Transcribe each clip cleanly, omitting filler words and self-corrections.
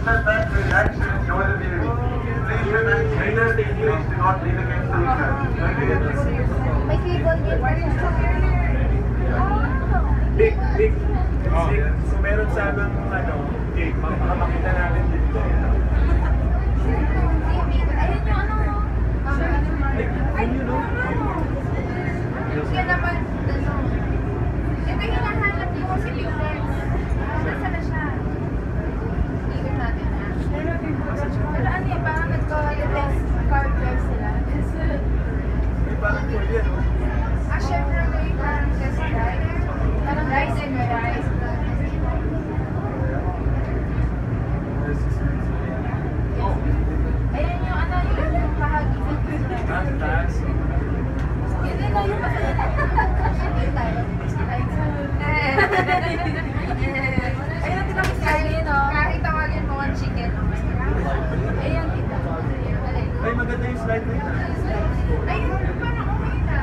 sit back, relax, and enjoy the view. Please remain seated. Please do not lean against the window. Thank you. May cable din. Big. So meron sanang cake. Makakita natin dito. Ayun yung ano. Kaya naman, ito yung hinahanap ko si Big Lex. Nasaan na siya? Ikot natin na. Pero ano yan, parang nagko-test car drive sila. May parang tour yan, no? Syempre may parang test drive. Parang rice and rice. Ayan yung ano, yung bahagi. Taas. Yun din lang yung bahagi. Ayun, tinakit kahit tawagin mo ang chicken. Ayan, kita. Ay, maganda yung slide na yun. Ayun, parang okay na.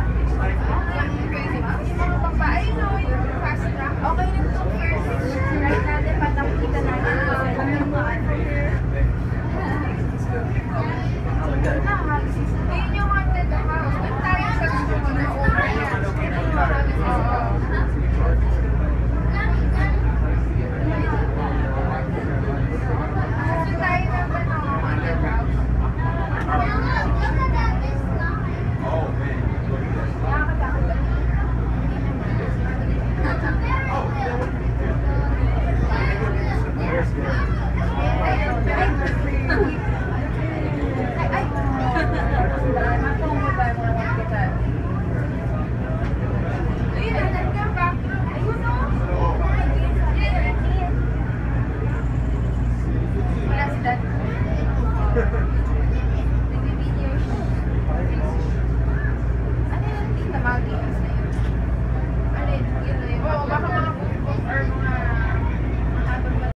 Mga pampaay, no, yung fast track. Okay na itong first ride natin, patang-kita natin. Ayun yung haunted house. Doon tayo sa gusto mo na over yan. Doon tayo naman ang haunted house. Ay,